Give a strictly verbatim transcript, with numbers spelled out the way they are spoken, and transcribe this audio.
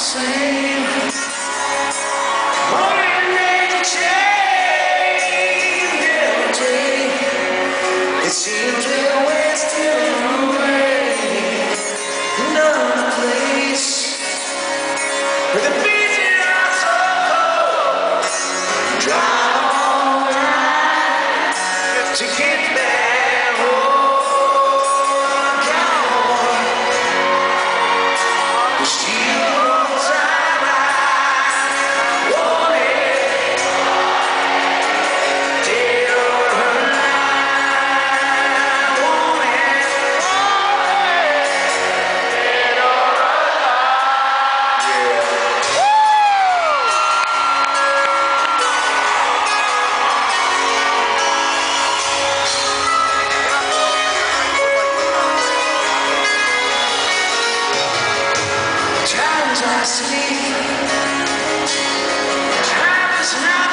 same. Only never change every day. It seems that we're still away. Another place where the beaches are so cold. Drive all night to get back home. Cowboy, the steel time I want it. Dead or alive, want it. Dead or alive, yeah. Times I sleep, times not.